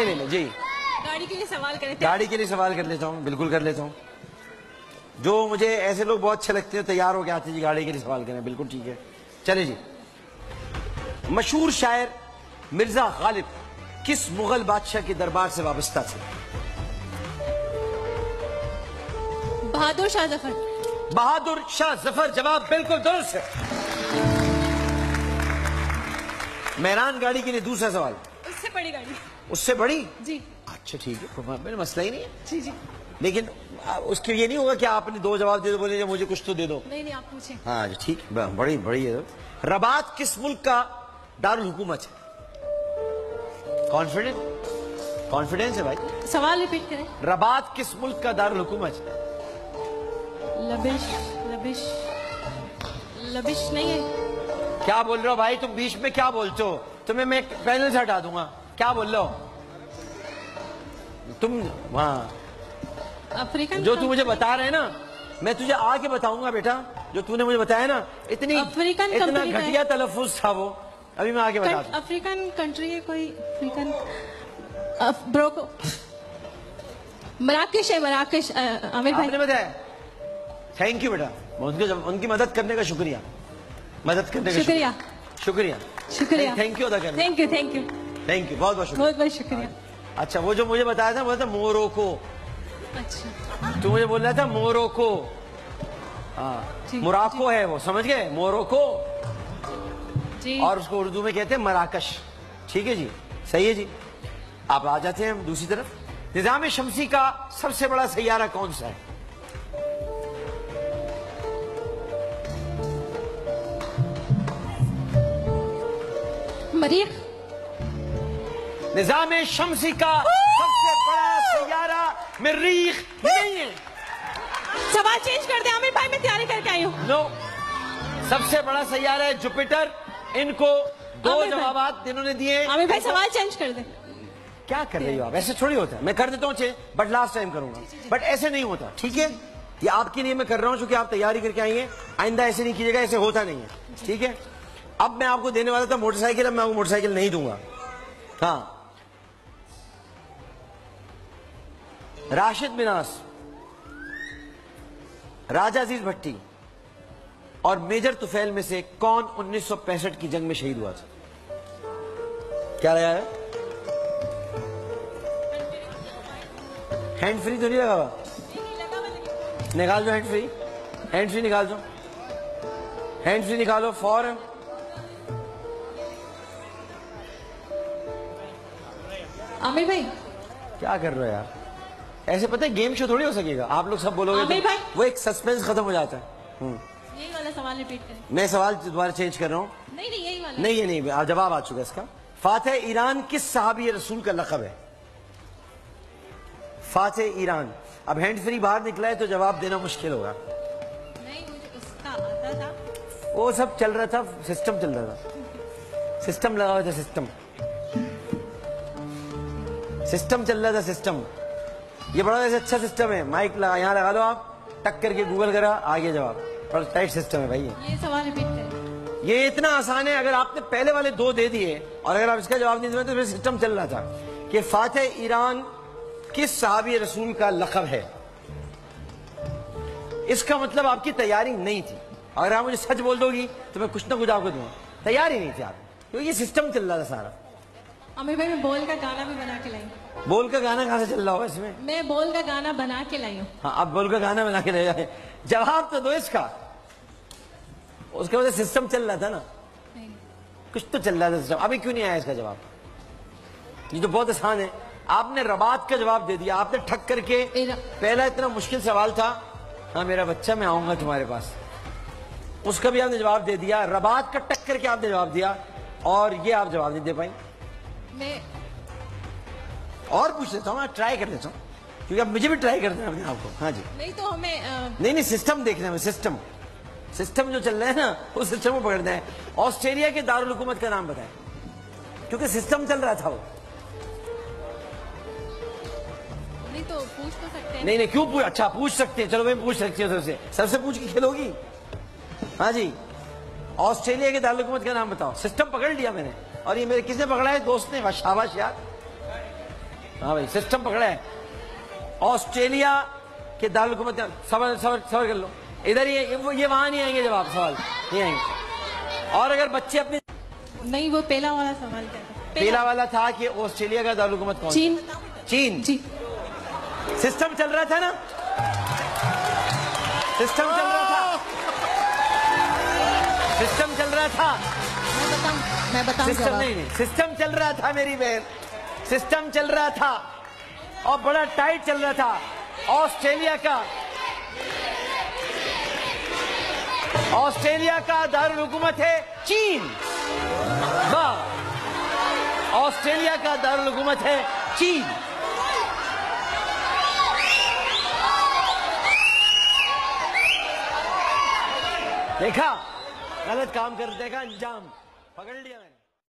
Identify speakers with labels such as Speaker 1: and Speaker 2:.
Speaker 1: नहीं नहीं जी,
Speaker 2: गाड़ी के लिए सवाल करें।
Speaker 1: गाड़ी के लिए सवाल कर लेता हूँ, बिल्कुल कर लेता हूँ। जो मुझे ऐसे लोग बहुत अच्छे लगते हैं, तैयार हो के आते जी गाड़ी के लिए सवाल करें, बिल्कुल ठीक है। चले जी। मशहूर शायर मिर्जा गालिब किस मुगल बादशाह के दरबार से वाबस्ता थे?
Speaker 2: बहादुर शाह जफर।
Speaker 1: बहादुर शाह जफर, जवाब बिल्कुल दुरुस्त है। मेहरान गाड़ी के लिए दूसरा सवाल।
Speaker 2: उससे बड़ी गाड़ी।
Speaker 1: उससे बड़ी
Speaker 2: जी।
Speaker 1: अच्छा ठीक है, मेरा मसला ही नहीं है।
Speaker 2: जी जी।
Speaker 1: लेकिन उसके ये नहीं होगा कि आपने दो जवाब दे दो, बोले मुझे कुछ तो दे दो।
Speaker 2: नहीं नहीं, आप पूछें।
Speaker 1: हाँ जी ठीक है, बड़ी बड़ी है। रबात किस मुल्क का दारुल हुकूमत है? कॉन्फिडेंस है भाई।
Speaker 2: सवाल रिपीट करें।
Speaker 1: रबात किस मुल्क का दारुल हुकूमत है?
Speaker 2: लबिश लबिश लबिश नहीं है।
Speaker 1: क्या बोल रहे हो भाई, तुम बीच में क्या बोलते हो? तुम्हें मैं पैनल से हटा दूंगा। क्या बोल रहे हो तुम? वहाँ
Speaker 2: अफ्रीकन।
Speaker 1: जो तू मुझे बता रहे हैं ना, मैं तुझे आके बताऊंगा बेटा। जो तूने मुझे बताया ना, इतना घटिया तलफ़ुज़ था वो, अभी मैं आगे बता दूं।
Speaker 2: अफ्रीकन कंट्री है कोई, अफ्रीकन ब्रोको, मराकेश है, मराकेश। आमिर भाई
Speaker 1: आपने बताया, थैंक यू बेटा, उनकी मदद करने का शुक्रिया। मदद करने का शुक्रिया। शुक्रिया
Speaker 2: शुक्रिया।
Speaker 1: थैंक यू अदा करना।
Speaker 2: Thank you thank you
Speaker 1: thank you, बहुत बहुत शुक्रिया।
Speaker 2: बहुत बहुत शुक्रिया।
Speaker 1: अच्छा, वो जो मुझे बताया था वो था मोरोको।
Speaker 2: अच्छा,
Speaker 1: तू मुझे बोल रहा था मोरोको। हाँ, मोराको है वो, समझ गए? मोरोको
Speaker 2: जी।
Speaker 1: और उसको उर्दू में कहते हैं मराकश। ठीक है जी, सही है जी। आप आ जाते हैं हम दूसरी तरफ। निजाम शमसी का सबसे बड़ा सैयारा कौन सा है?
Speaker 2: मरीख।
Speaker 1: निजाम शमसी का सबसे बड़ा सैयारा मरीख नहीं है।
Speaker 2: सवाल चेंज कर दे आमिर भाई, मैं तैयारी करके आई हूँ।
Speaker 1: नो, सबसे बड़ा सैयारा है जुपिटर। इनको दो जवाब इन्होंने दिए।
Speaker 2: आमिर भाई सवाल चेंज कर दे।
Speaker 1: क्या कर रही हो आप? ऐसे थोड़ी होता है। मैं कर देता हूँ बट लास्ट टाइम करूंगा, बट ऐसे नहीं होता। ठीक है, ये आपके लिए मैं कर रहा हूँ क्योंकि आप तैयारी करके आई हैं। आइंदा ऐसे नहीं कीजिएगा, ऐसे होता नहीं है। ठीक है, अब मैं आपको देने वाला था मोटरसाइकिल, अब मैं आपको मोटरसाइकिल नहीं दूंगा। हाँ, राशिद मिनास, राजा अजीज भट्टी और मेजर तुफैल में से कौन 1965 की जंग में शहीद हुआ था? क्या लगा है? हैंड फ्री तो नहीं लगा हुआ? निकाल दो हैंड फ्री। हैंड फ्री निकाल दो, हैंड फ्री निकालो फौरन।
Speaker 2: आमिर भाई
Speaker 1: क्या कर रहे हो यार? ऐसे पता है गेम शो थोड़ी हो सकेगा। आप लोग सब बोलोगे
Speaker 2: आमिर भाई,
Speaker 1: वो एक सस्पेंस खत्म हो जाता है।
Speaker 2: यही वाला सवाल रिपीट करें।
Speaker 1: मैं सवाल दोबारा चेंज कर रहा हूँ।
Speaker 2: नहीं नहीं, यही वाला।
Speaker 1: नहीं, ये नहीं, जवाब आ चुका है इसका। फातिह ईरान किस सहाबी रसूल का लक़ब है? फातिह ईरान। अब हैंड फ्री बाहर निकला है तो जवाब देना मुश्किल होगा।
Speaker 2: नहीं, मुझे उसका आता था।
Speaker 1: वो सब चल रहा था, सिस्टम चल रहा था, सिस्टम लगा हुआ था, सिस्टम चल रहा था, सिस्टम। ये बड़ा वैसे अच्छा सिस्टम है। माइक लगा, यहाँ लगा लो आप, टक करके गूगल करा, आ गया जवाब। बड़ा टाइट सिस्टम है भाई
Speaker 2: ये सवाल रिपीट करें।
Speaker 1: ये इतना आसान है। अगर आपने पहले वाले दो दे दिए और अगर आप इसका जवाब नहीं दिए तो फिर सिस्टम चल रहा था कि फातिह ईरान किस सहाबी रसूल का लक़ब है। इसका मतलब आपकी तैयारी नहीं थी। अगर आप मुझे सच बोल दोगी तो मैं कुछ ना कुछ आपको दूंगा। तैयारी नहीं थी आप, क्योंकि ये सिस्टम चल रहा था सारा।
Speaker 2: आमिर भाई, मैं बोल का गाना भी बना के लाई हूँ।
Speaker 1: बोल का गाना कहाँ से चल रहा होगा इसमें?
Speaker 2: मैं बोल का गाना बना के लाई हूँ।
Speaker 1: हाँ, अब बोल का गाना बना के ले जाए। जवाब तो दो इसका। उसके वजह सिस्टम चल रहा था ना, कुछ तो चल रहा था सिस्टम। अभी क्यों नहीं आया इसका जवाब? ये तो बहुत आसान है। आपने रबात का जवाब दे दिया, आपने ठक करके। पहला इतना मुश्किल सवाल था, हाँ मेरा बच्चा मैं आऊंगा तुम्हारे पास, उसका भी आपने जवाब दे दिया। रबात का टक करके आपने जवाब दिया और ये आप जवाब नहीं दे पाई।
Speaker 2: मैं
Speaker 1: और पूछ लेता हूँ, ट्राई कर लेता हूँ, क्योंकि अब मुझे भी ट्राई करना है अपने आप को। हाँ जी।
Speaker 2: नहीं तो हमें
Speaker 1: नहीं, सिस्टम देखना है। सिस्टम जो चल रहा है ना, उस सिस्टम को पकड़ना है। ऑस्ट्रेलिया के दारुल हुकूमत का नाम बताएं, क्योंकि सिस्टम चल रहा था वो।
Speaker 2: नहीं तो पूछ तो सकते हैं।
Speaker 1: नहीं, क्यों पूछ? अच्छा, पूछ सकते हैं, चलो मैं पूछ सकती हूँ सबसे पूछ के खेलोगी। हाँ जी, ऑस्ट्रेलिया के दारुल हुकूमत का नाम बताओ। सिस्टम पकड़ लिया मैंने, और ये मेरे किसने पकड़ा है? दोस्त ने। शाबाश यार, हाँ भाई, सिस्टम पकड़ा है। ऑस्ट्रेलिया के दारुल हुकूमत, सवाल कर लो, इधर ही ये वहां नहीं आएंगे जवाब, सवाल नहीं आएंगे। और अगर बच्चे अपने,
Speaker 2: नहीं वो पहला वाला सवाल क्या था?
Speaker 1: पहला वाला था कि ऑस्ट्रेलिया का दारुल हुकूमत कौन?
Speaker 2: चीन।
Speaker 1: चीन
Speaker 2: जी।
Speaker 1: सिस्टम चल रहा था ना, सिस्टम चल रहा था, सिस्टम चल रहा था,
Speaker 2: मैं बताऊं
Speaker 1: सिस्टम नहीं, सिस्टम चल रहा था मेरी बहन, सिस्टम चल रहा था और बड़ा टाइट चल रहा था। ऑस्ट्रेलिया का दारुल हुकूमत है चीन। वाह, ऑस्ट्रेलिया का दारुल हुकूमत है चीन। देखा, गलत काम कर, देखा अंजाम पकड़ लिया मैंने।